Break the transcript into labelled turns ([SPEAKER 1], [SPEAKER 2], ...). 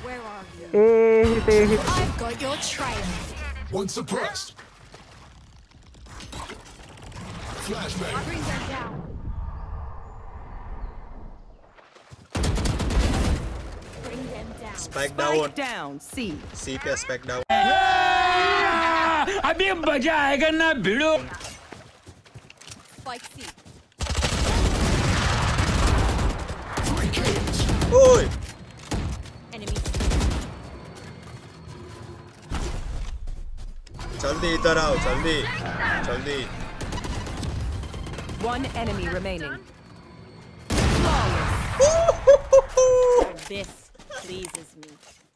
[SPEAKER 1] Where are you?
[SPEAKER 2] I've got your trail.
[SPEAKER 3] One suppressed. Flashbang.
[SPEAKER 1] Bring them down. Bring them down.
[SPEAKER 4] Spike down.
[SPEAKER 5] Down. C.
[SPEAKER 4] C पे spike down.
[SPEAKER 6] अभी मजा आएगा ना भिड़ो.
[SPEAKER 1] Spike C.
[SPEAKER 4] ओए.
[SPEAKER 1] Enemy.
[SPEAKER 4] जल्दी इधर आओ जल्दी. जल्दी.
[SPEAKER 5] One enemy remaining.
[SPEAKER 1] This pleases me.